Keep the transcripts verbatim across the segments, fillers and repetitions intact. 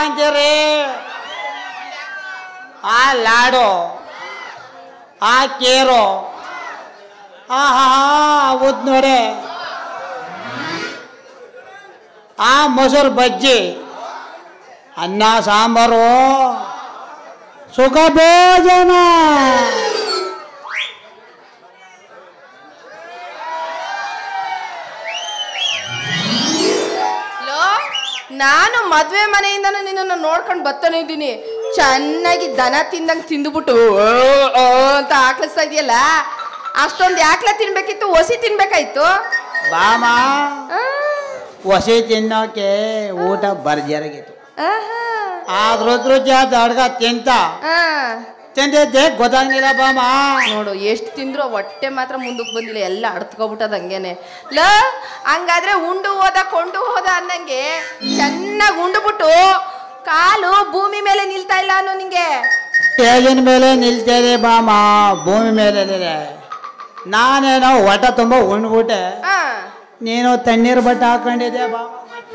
ಅಂತೀರಿ ಆ ಲಾಡು ಆ ಕೇರು ಆ ಹಾ ಉದ್ ನೋಡಿ ಆ ಮೊಸರು ಬಜ್ಜಿ ಅನ್ನ ಸಾಂಬಾರು ಸುಖ ಭೋಜನ. ನಾನು ಮದ್ವೆ ಮನೆಯಿಂದನೂ ನಿನ್ನನ್ನು ನೋಡ್ಕೊಂಡು ಬರ್ತಾನೆ ಇದ್ದೀನಿ. ಚೆನ್ನಾಗಿ ದನ ತಿಂದಂಗೆ ತಿಂದುಬಿಟ್ಟು ಅಂತ ಆಕ್ಲಿಸ್ತಾ ಇದೆಯಲ್ಲ, ಅಷ್ಟೊಂದು ಯಾಕ್ಲ ತಿನ್ಬೇಕಿತ್ತು, ಒಸಿ ತಿನ್ಬೇಕಾಯ್ತು. ಬಾಮ ಒಸಿ ತಿನ್ನೋಕೆ ಊಟ ಬರ್ಜರಿಗಿತ್ತು. ಆದ್ರೂ ಜಾತ ಅಡ್ಗ ತಿಂತ ತಿಂದಿದ್ದೆ ಗೊತ್ತಾಗಿಲ್ಲ ಬಾಮ. ನೋಡು ಎಷ್ಟು ತಿಂದ್ರು ಹೊಟ್ಟೆ ಮಾತ್ರ ಮುಂದಕ್ಕೆ ಬಂದಿಲ್ಲ, ಎಲ್ಲ ಅಡ್ತ್ಕೊಬಿಟ್ಟದ ಹಂಗೇನೆ. ಲ ಹಂಗಾದ್ರೆ ಉಂಡು ಹೋದ ಕೊಂಡು ಹೋದ ಅನ್ನಂಗೆ ಚೆನ್ನಾಗಿ ಉಂಡುಬಿಟ್ಟು ಕಾಲು ಭೂಮಿ ಮೇಲೆ ನಿಲ್ತಾ ಇಲ್ಲ ಅನ್ನೋ ನಿಂಗೆ. ಟೇಜಿನ ಮೇಲೆ ನಿಲ್ತೇನೆ ಬಾಮ, ಭೂಮಿ ಮೇಲೆ ನಾನೇನೋ ಹೊಟ್ಟೆ ತುಂಬ ಉಂಡ್ಬಿಟ್ಟೆ, ನೀನು ತಣ್ಣೀರು ಬಟ್ಟೆ ಹಾಕೊಂಡಿದ್ದೆ ಬಾಮ.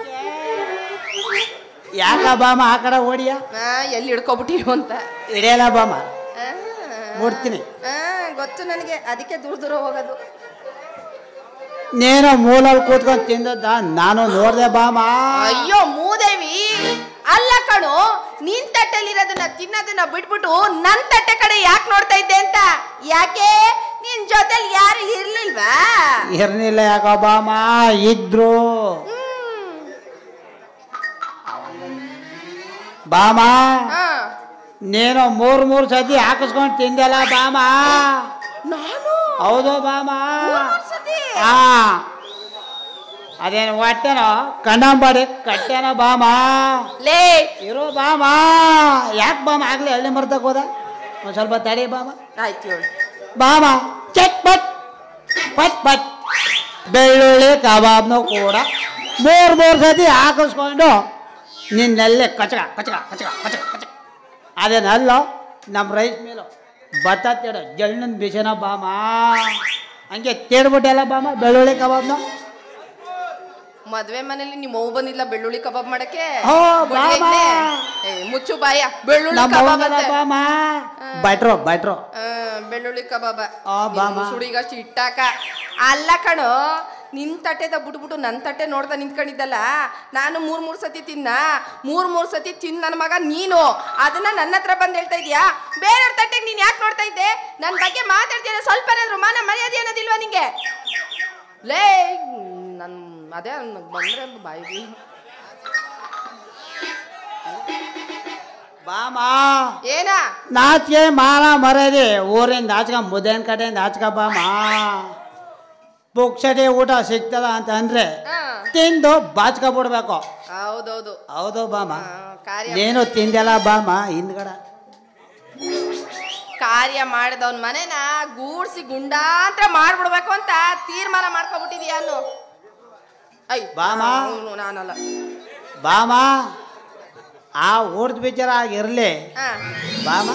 ಯಾಕ ಬಾಮ ಆ ಕಡೆ ಓಡಿಯ ಎಲ್ಲಿ ಹಿಡ್ಕೊಬಿಟ್ಟಿರು ಅಂತ ಹಿಡಿಯಲ್ಲ ಬಾಮ, ಓಡ್ತೀನಿ. ಗೊತ್ತು ನನಗೆ, ಅದಕ್ಕೆ ದೂರ ದೂರ ಹೋಗೋದು. ನೀನು ಮೂಲಲ್ಲಿ ಕೂತ್ಕೊಂಡು ತಿಂದದ್ದ ನಾನು ನೋಡ್ದೆ ಬಾಮ. ಅಯ್ಯೋ ಮೂದೇವಿ, ಅಲ್ಲ ಕಣು, ನಿನ್ ತಟ್ಟೆಲಿರೋದನ್ನ ತಿನ್ನೋದನ್ನ ಬಿಟ್ಬಿಟ್ಟು ನನ್ ತಟ್ಟೆ ಕಡೆ ಯಾಕೆ ನೋಡ್ತಾ ಇದ್ದೆ ಅಂತ. ಯಾಕೆ ನಿನ್ ಜೊತೆಲಿ ಯಾರು ಇರ್ಲಿಲ್ವಾ? ಇರ್ಲಿಲ್ಲ ಯಾಕೋ ಬಾಮ, ಇದ್ರು ಬಾಮ. ನೀನು ಮೂರ್ ಮೂರ್ ಸತಿ ಹಾಕಿಸ್ಕೊಂಡು ತಿಂದಲ್ಲ ಬಾಮ. ಹೌದು ಬಾಮ. ಹಾ ಅದೇನು ಹೊಟ್ಟೆನೋ ಕಣ್ಣಂಬಾಡಿ ಕಟ್ಟೆನೋ ಬಾಮ. ಲೇ ಇರೋ ಬಾಮ, ಯಾಕೆ ಬಾಮ ಆಗ್ಲಿ ಹಳ್ಳಿ ಮರ್ತಕ್ ಹೋದ, ಒಂದು ಸ್ವಲ್ಪ ತಡಿ ಬಾಮ. ಆಯ್ತು ಬಾಮ. ಚಟ್ ಪಟ್ ಪಟ್ ಪಟ್ ಬೆಳ್ಳುಳ್ಳಿ ಕಬಾಬ್ನು ಕೂಡ ಮೂರ್ ಮೂರ್ ಸತಿ ಹಾಕಿಸ್ಕೊಂಡು ನಿನ್ನೆಲ್ಲೇ ಕಚಕ ಕಚಕ ಕಚಕ ಕಚಕ ಕಚಕ. ಅದೇನಲ್ಲ ನಮ್ಮ ರೈಸ್ ಮೇಲು ಭತ್ತ ತೇಡ ಜಳ್ಳನ ಬಿಸಿನ ಬಾಮ, ಹಂಗೆ ತೇಡ್ಬಿಟ್ಟೆಲ್ಲ ಬಾಮ ಬೆಳ್ಳುಳ್ಳಿ ಕಬಾಬ್ನ. ಮದ್ವೆ ಮನೇಲಿ ನಿಮ್ಮ ಅವ್ವ ಬಂದಿಲ್ಲ ಬೆಳ್ಳುಳ್ಳಿ ಕಬಾಬ್ ಮಾಡಕ್ಕೆ? ಮುಚ್ಚು ಬಾಯ, ಬೆಳ್ಳುಳ್ಳಿ ಕಬಾಬ್ ಬಾಮ. ಬಟ್ರೋ ಬಟ್ರೋ ಬೆಳ್ಳುಳ್ಳಿ ಕಬಾಬ ಬಾಮ ಸುಡಿಗಷ್ಟು ಇಟ್ಟಾಕ. ಅಲ್ಲ ಕಣೋ, ನಿನ್ ತಟ್ಟೆದ ಬಿಟ್ಬಿಟ್ಟು ನನ್ನ ತಟ್ಟೆ ನೋಡ್ತಾ ನಿಂತ್ಕೊಂಡಿದ್ದಲ್ಲ, ನಾನು ಮೂರ್ ಮೂರ್ ಸತಿ ತಿನ್ನ ಮೂರ್ ಮೂರ್ ಸತಿ ತಿನ್ ನನ್ನ ಮಗ ನೀನು. ಅದನ್ನ ನನ್ನ ಹತ್ರ ಬಂದು ಹೇಳ್ತಾ ಇದೀಯಾ? ಬೇರೆಯವ್ರ ತಟ್ಟೆಗೆ ನೀನ್ ಯಾಕೆ ನೋಡ್ತಾ ಇದ್ದೆ? ನನ್ನ ಬಗ್ಗೆ ಮಾತಾಡ್ತೀಯ, ಸ್ವಲ್ಪ ಏನಾದ್ರು ಮಾನ ಮರ್ಯಾದೆ ಅನ್ನೋದಿಲ್ವಾ ನಿಂಗೆ? ಲೇ ನನ್ ಅದೇ ಬಂದ್ರೆ ಬಾಯಿಗೆ ಬಾಮ. ಏನ ನಾಚಿಕೆ ಮಾನ ಮರ್ಯಾದೆ ಊರಿಂದ ಆಚಕ ಮುದ್ದೇನ್ ಕಡೆಯಿಂದ ಆಚಕ ಬಾಮ. ಪುಕ್ಷಟೆ ಊಟ ಸಿಗ್ತದ ಅಂತ ಅಂದ್ರೆ ತಿಂದು ಬಾಚ್ಕ ಬಿಡ್ಬೇಕು. ಹೌದೌದು ಹೌದು ಬಾಮ. ನೀನು ತಿಂದೆಲ್ಲ ಬಾಮ ಹಿಂದ್ಗಡ. ಕಾರ್ಯ ಮಾಡಿದವನ್ ಮನೆನ ಗೂಡ್ಸಿ ಗುಂಡಾಂತರ ಮಾಡ್ಬಿಡ್ಬೇಕು ಅಂತ ತೀರ್ಮಾನ ಮಾಡ್ಕೊಬಿಟ್ಟಿದೀಯ ಅನ್ನು. ಐ ಬಾಮ ನಾನಲ್ಲ ಬಾಮ. ಆ ಊರ್ದ ವಿಚಾರ ಆಗಿರ್ಲಿ ಬಾಮ.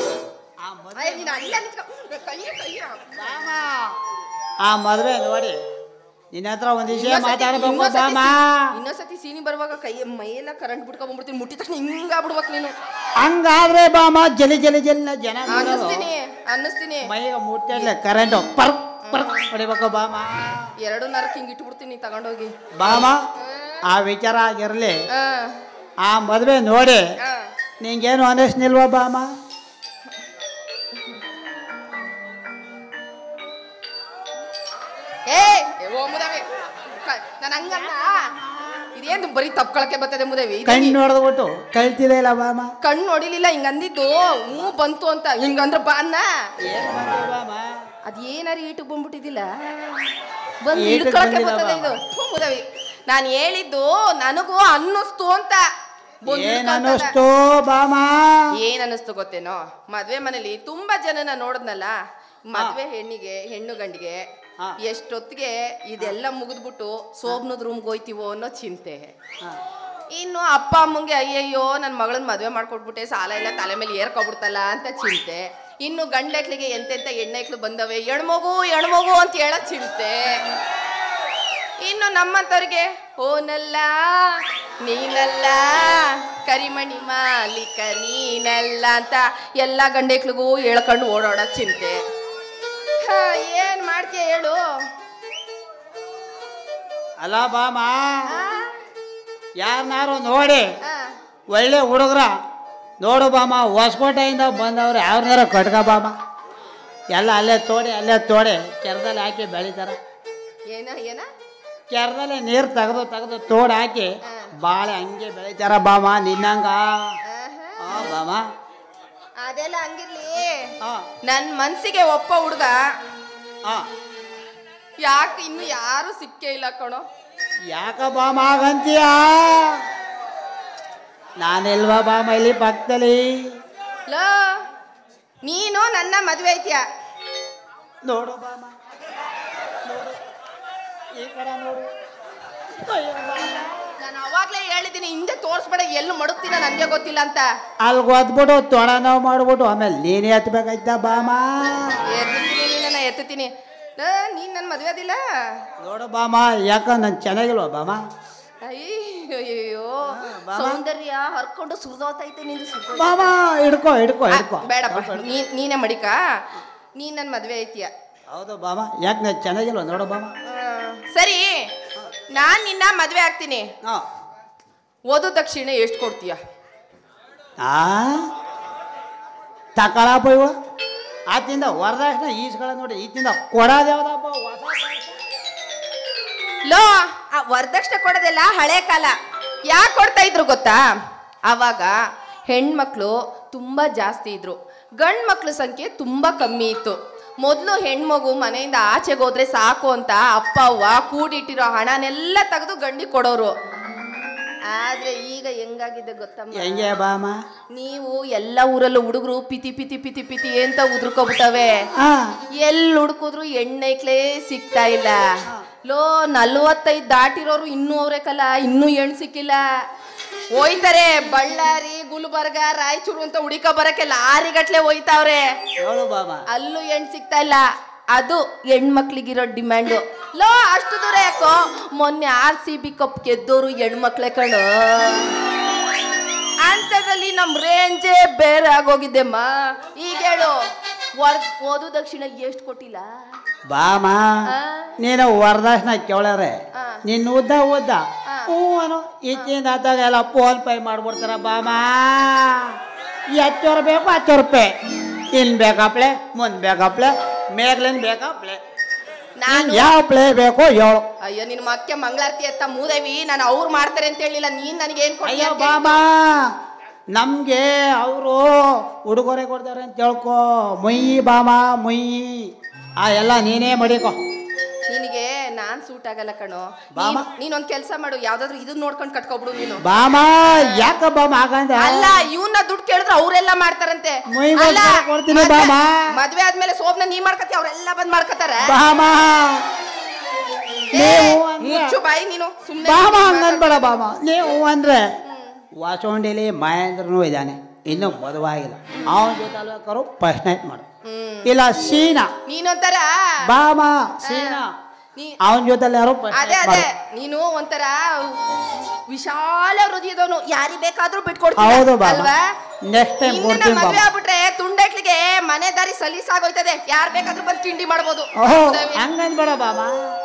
ಆ ಮದ್ವೆ ನೋಡಿ ನಿನ್ನ ಹತ್ರ ಒಂದ್ ವಿಷಯ ಮಾತಾಡ್ಬೇಕು ಬಾಮ. ಇನ್ನೊಂದ್ಸತಿ ಸೀನಿ ಬರುವಾಗ ಕೈ ಮೈಯೆಲ್ಲ ಕರೆಂಟ್ ಬಿಟ್ಕೊಂಡ್ಬಿಡ್ತೀನಿ, ಮುಟ್ಟಿದ ತಕ್ಷಣ ಹಿಂಗ ಬಿಡ್ಬೇಕು ನೀನು. ಹಂಗಾದ್ರೆ ಬಾಮ ಜಲಿ ಜಲಿ ಜಲಿ ಜನ ಅನ್ನಿಸ್ತೀನಿ ಅನ್ನಿಸ್ತೀನಿ ಮೈಗೆ ಮುಟ್ಟೆ ಕರೆಂಟ್ ಪರ್ ಪರ್ ಹೊಡಿಬೇಕು ಬಾಮ. ಎರಡು ನರಕ್ಕೆ ಹಿಂಗ್ ಇಟ್ಬಿಡ್ತೀನಿ ತಗೊಂಡೋಗಿ ಬಾಮ. ಆ ವಿಚಾರ ಆಗಿರ್ಲಿ, ಆ ಮದ್ವೆ ನೋಡಿ ನಿಂಗೇನು ಅನ್ನಿಸ್ನಿಲ್ವಾ ಬಾಮ? ಏ ಓ ಮುದವಿ, ನಾನು ಹಂಗಲ್ಲ, ಇದೇನು ಬರೀ ತಪ್ಕೊಳಕ್ಕೆ ಬರ್ತದೆ ಮುದವಿ. ಕಣ್ಣು ನೋಡ್ಬಿಟ್ಟು ಕಳ್ತಿದೆ ಇಲ್ಲ ಬಾಮ. ಕಣ್ಣು ನೋಡಿಲಿಲ್ಲ, ಹಿಂಗ ಅಂದಿದ್ದು ಹ್ಞೂ ಬಂತು ಅಂತ ಹಿಂಗಂದ್ರ ಬಾ ಅನ್ನ. ಅದೇನಾರು ಈಟು ಬಂದ್ಬಿಟ್ಟಿದ್ದಿಲ್ಲ, ಬಂದು ಹಿಡ್ಕೊಳಕ್ಕೆ ಬರ್ತದೆ ಇದು ಮುದವಿ. ನಾನು ಹೇಳಿದ್ದು ನನಗೂ ಅನ್ನಿಸ್ತು ಅಂತ. ಏನ್ ಅನ್ನಿಸ್ತು ಬಾಮ? ಏನ್ ಅನ್ನಿಸ್ತು ಗೊತ್ತೇನೋ, ಮದ್ವೆ ಮನೇಲಿ ತುಂಬಾ ಜನನ ನೋಡಿದ್ನಲ್ಲ, ಮದ್ವೆ ಹೆಣ್ಣಿಗೆ ಹೆಣ್ಣು ಗಂಡಿಗೆ ಎಷ್ಟೊತ್ತಿಗೆ ಇದೆಲ್ಲ ಮುಗಿದ್ಬಿಟ್ಟು ಸೋಬ್ನದ್ ರೂಮ್ಗೆ ಹೋಯ್ತೀವೋ ಅನ್ನೋ ಚಿಂತೆ. ಇನ್ನು ಅಪ್ಪ ಅಮ್ಮಂಗೆ ಅಯ್ಯಯ್ಯೋ ನನ್ನ ಮಗಳನ್ನ ಮದುವೆ ಮಾಡ್ಕೊಟ್ಬಿಟ್ಟೆ, ಸಾಲ ಎಲ್ಲ ತಲೆ ಮೇಲೆ ಏರ್ಕೊಬಿಡ್ತಲ್ಲ ಅಂತ ಚಿಂತೆ. ಇನ್ನು ಗಂಡ್ಲೆಕ್ಲಿಗೆ ಎಂತೆಂತ ಹೆಣ್ಣೆಕ್ಲು ಬಂದವೆ, ಎಣ್ಮಗು ಎಣ್ಮಗು ಅಂತ ಹೇಳೋ ಚಿಂತೆ. ಇನ್ನು ನಮ್ಮಂತವ್ರಿಗೆ ಓನಲ್ಲ ನೀನಲ್ಲ ಕರಿಮಣಿ ಮಾಲೀಕ ನೀನಲ್ಲ ಅಂತ ಎಲ್ಲ ಗಂಡೆಕ್ಳಿಗೂ ಹೇಳ್ಕೊಂಡು ಓಡಾಡ ಚಿಂತೆ. ಹ, ಏನ್ ಮಾಡ್ತೀಯ ಹೇಳು. ಅಲ್ಲ ಬಾಮ, ಯಾರನ್ನಾರು ನೋಡಿ ಒಳ್ಳೆ ಹುಡುಗ್ರ ನೋಡು ಬಾಮ, ಹೊಸಕೋಟೆಯಿಂದ ಬಂದವ್ರು ಯಾರನ್ನಾರ ಕಟ್ಕ ಬಾಮ. ಎಲ್ಲ ಅಲ್ಲೇ ತೋಡಿ ಅಲ್ಲೇ ತೋಡಿ ಕೆರೆದಲ್ಲಿ ಹಾಕಿ ಬೆಳಿತಾರ. ಏನ ಏನ ಕೆರೆದಲ್ಲಿ ನೀರು ತೆಗೆದು ತೆಗೆದು ತೋಡಿ ಹಾಕಿ ಬಾಳೆ ಹಂಗೆ ಬೆಳಿತಾರ ಬಾಮ, ನಿನ್ನಂಗ. ಬಾಮ ಅದೆಲ್ಲ ಹಂಗಿರ್ಲಿ. ನನ್ ಮನ್ಸಿಗೆ ಒಪ್ಪ ಹುಡುಗ ಯಾಕೆ ಇನ್ನು ಯಾರು ಸಿಕ್ಕೇ ಇಲ್ಲ ಕಣೋ. ಯಾಕ ಬಾಮ ಆಗಂತೀಯ? ನಾನೆಲ್ವಾ ಬಾಮ ಇಲ್ಲಿ ಪಕ್ಕದಲ್ಲಿ. ಲೋ, ನೀನು ನನ್ನ ಮದುವೆ ಐತಿಯ ನೋಡು ಬಾಮ, ಈ ಕಡೆ ನೋಡು. ನಾನು ಅವಾಗ್ಲೇ ಹೇಳಿದ್ದೀನಿ, ಹಿಂದೆ ತೋರಿಸ್ಬೇಡ, ಎಲ್ಲಿ ಮಡುಕ್ತೀನ ನನಗೆ ಗೊತ್ತಿಲ್ಲ ಅಂತ. ಅಲ್ಲಿ ಗೊತ್ಬಿಟ್ಟು ತೊಡ ನೋವು ಮಾಡ್ಬಿಟ್ಟು ಆಮೇಲೆ ನೀನೇ ಎತ್ತಬೇಕಾಯ್ತ ಬಾಮ. ಎತ್ತುತ್ತೀನಿ, ನೀನ ಎತ್ತುತ್ತೀನಿ. ನೀನ್ ನನ್ನ ಮದುವೆ ಅದಿಲ್ಲ ನೋಡು ಬಾಮ, ಯಾಕ ನನ್ ಚೆನ್ನಾಗಿಲ್ವ ಬಾಮ? ಅಯ್ಯೋ, ಸೌಂದರ್ಯ ಹರ್ಕೊಂಡು ಸುರಿದೋತೈತೆ ನಿಂದು. ಬಾಮ ಹಿಡ್ಕೋ ಹಿಡ್ಕೋ ಹಿಡ್ಕೋ. ಬೇಡಪ್ಪ, ನೀನ್ ನೀನೇ ಮಡಿಕ. ನೀನ್ ನನ್ನ ಮದುವೆ ಐತಿಯ. ಹೌದು ಬಾಮ, ಯಾಕೆ ನಾನು ಚೆನ್ನಾಗಿಲ್ವ? ನೋಡು ಬಾಮ. ಸರಿ, ನಾನ್ ನಿನ್ನ ಮದುವೆ ಆಗ್ತೀನಿ. ಓದು ದಕ್ಷಿಣೆ ಎಷ್ಟು ಕೊಡ್ತೀಯ? ಆ ತಕಳಪ್ಪ ಇವ. ಆತಿಂದ ವರದಕ್ಷಿಣೆ ಈಸ್ಗಳ ನೋಡಿ, ಈತಿಂದ ಕೊಡೋದು ಯಾವ್ದಪ್ಪ? ಲೋ, ಆ ವರದಕ್ಷಿಣೆ ಕೊಡೋದೆಲ್ಲ ಹಳೆ ಕಾಲ. ಯಾಕೆ ಕೊಡ್ತಾ ಇದ್ರು ಗೊತ್ತಾ? ಆವಾಗ ಹೆಣ್ಮಕ್ಳು ತುಂಬಾ ಜಾಸ್ತಿ ಇದ್ರು, ಗಂಡು ಮಕ್ಳ ಸಂಖ್ಯೆ ತುಂಬಾ ಕಮ್ಮಿ ಇತ್ತು. ಮೊದಲು ಹೆಣ್ಮಗು ಮನೆಯಿಂದ ಆಚೆಗೆ ಹೋದ್ರೆ ಸಾಕು ಅಂತ ಅಪ್ಪ ಅವ್ವ ಕೂಡಿಟ್ಟಿರೋ ಹಣನೆಲ್ಲ ತೆಗೆದು ಗಂಡಿಗೆ ಕೊಡೋರು. ಆದ್ರೆ ಈಗ ಹೆಂಗಾಗಿದೆ ಗೊತ್ತಮ್ಮ? ಹೆಂಗೆ ಬಾಮ? ನೀವು ಎಲ್ಲ ಊರಲ್ಲೂ ಹುಡುಗರು ಪಿತಿ ಪಿತಿ ಪಿತಿ ಪಿತಿ ಅಂತ ಉದುರ್ಕೊಬಿಟ್ಟವೆ. ಎಲ್ಲಿ ಹುಡುಕಿದ್ರು ಎಣ್ಣೈಕ್ಲೇ ಸಿಗ್ತಾ ಇಲ್ಲ. ಲೋ, ನಲ್ವತ್ತೈದು ದಾಟಿರೋರು ಇನ್ನೂ ಅವ್ರೇಕಲ್ಲ, ಇನ್ನೂ ಹೆಣ್ಣು ಸಿಕ್ಕಿಲ್ಲ. ಹೋಯ್ತಾರೆ ಬಳ್ಳಾರಿ, ಗುಲ್ಬರ್ಗ, ರಾಯಚೂರು ಅಂತ ಹುಡುಕ ಬರಕ್ಕೆ ಲಾರಿಗಟ್ಲೆ ಹೋಯ್ತಾವ್ರೆ. ಅಲ್ಲೂ ಹೆಣ್ಣು ಸಿಗ್ತಾ ಇಲ್ಲ. ಅದು ಹೆಣ್ಮಕ್ಳಿಗಿರೋ ಡಿಮ್ಯಾಂಡು. ಲೋ, ಅಷ್ಟು ದೂರ ಯಾಕೋ? ಮೊನ್ನೆ ಆರ್ ಸಿ ಬಿ ಕಪ್ ಗೆದ್ದೋರು ಹೆಣ್ಮಕ್ಳೆ ಕಣು. ಅಂಥದ್ರಲ್ಲಿ ನಮ್ ರೇಂಜೇ ಬೇರೆ ಆಗೋಗಿದ್ದೆಮ್ಮ. ಈಗ ಹೇಳು, ವರ್ ಓದು ದಕ್ಷಿಣ ಎಷ್ಟು ಕೊಟ್ಟಿಲ್ಲ ಬಾಮ? ನೀನು ವರದಕ್ಷಿಣೆ ಕೇಳ್ಯಾರೆ, ನಿನ್ನ ಉದ್ದ ಉದ್ದ ಹೂವನು ಈಚಿಂದ ಆದಾಗ ಎಲ್ಲ ಫೋನ್ ಪೇ ಮಾಡ್ಬಿಡ್ತಾರ ಬಾಮ. ಹತ್ತು ಬೇಕು ಹತ್ತು ರೂಪಾಯಿ, ಇನ್ ಬೇಕಪ್ಲೆ, ಮುಂದ್ ಬೇಕಪ್ಲೆ, ಮೇಗ್ಲಿನ್ ಬೇಕಪ್ಲೆ, ನಾನು ಯಾವ ಪ್ಲೇ ಬೇಕೋ ಹೇಳು. ಅಯ್ಯೋ, ನಿನ್ ಮಕ್ಕೆ ಮಂಗಳಾರತಿ ಎತ್ತ ಮೂದೇವಿ, ನಾನು ಅವ್ರು ಮಾಡ್ತಾರೆ ಅಂತ ಹೇಳಿಲ್ಲ. ನೀನ್ ನನಗೆ ಏನ್ ಕೊಡ್ತೀಯ? ಅಯ್ಯೋ ಬಾಮ, ನಮ್ಗೆ ಅವರು ಉಡುಗೊರೆ ಕೊಡ್ತಾರೆ ಅಂತ ಹೇಳ್ಕೊ. ಮುಯ್ಯಿ ಬಾಮ, ಮುಯ್ಯಿ. ಆ ಎಲ್ಲ ನೀನೇ ಮಡಿಕೋ. ನಿನಗೆ ನಾನ್ ಸೂಟ್ ಆಗಲ್ಲ ಕಣೋ. ನೀನೊಂದ್ ಕೆಲ್ಸ ಮಾಡು, ಯಾವ್ದಾದ್ರು ಇದನ್ನ ನೋಡ್ಕೊಂಡು ಕಟ್ಕೊಬಿಡು ನೀನು. ಬಾಮ ಯಾಕ ಬಾಮ ಹಾಗಂದ? ಅಲ್ಲ, ಇವನ್ನ ದುಡ್ಡು ಕೇಳಿದ್ರೆ ಅವ್ರೆಲ್ಲ ಮಾಡ್ತಾರಂತೆ. ಮದ್ವೆ ಆದ್ಮೇಲೆ ಸೋಪ್ನ ನೀ ಮಾಡ್ಕತಿ, ಅವ್ರೆಲ್ಲ ಬಂದ್ ಮಾಡ್ಕತಾರ. ಬಾಮ ಮುಚ್ಚು ಬಾಯಿ ನೀನು, ಸುಮ್ನೆ ಬಾಮ ಹಂಗನ್ಬೇಡ ಬಾಮ. ನೀವು ಅಂದ್ರೆ ವಾಸೋಂಡಿಲಿ ಮಹೇಂದ್ರನು ಇದ್ದಾನೆ, ಇನ್ನು ಮದುವಾಗಿಲ್ಲ. ಅವನ ಜೊತೆ ಕರು ಫಸ್ಟ್ ನೈಟ್ ಮಾಡು. ಇಲ್ಲ ಸೀನಾ, ನೀನೊಂಥರ ಬಾಮ ಸೀನಾ, ಅವನ ಜೊತೆ ಯಾರು? ಅದೇ ಅದೇ, ನೀನು ಒಂಥರ ವಿಶಾಲ ಹೃದಯದವನು, ಯಾರಿ ಬೇಕಾದ್ರೂ ಬಿಟ್ಕೊಡ್ತೀನಿ. ಹೌದು ಅಲ್ವಾ? ನೆಕ್ಸ್ಟ್ ಟೈಮ್ ಮದುವೆ ಆಗ್ಬಿಟ್ರೆ ತುಂಡಟ್ಲಿಗೆ ಮನೆ ದಾರಿ ಸಲೀಸಾಗೋಯ್ತದೆ. ಯಾರ್ ಬೇಕಾದ್ರೂ ಬಂದು ತಿಂಡಿ ಮಾಡ್ಬೋದು. ಹಂಗನ್ಬೇಡ ಬಾಮ.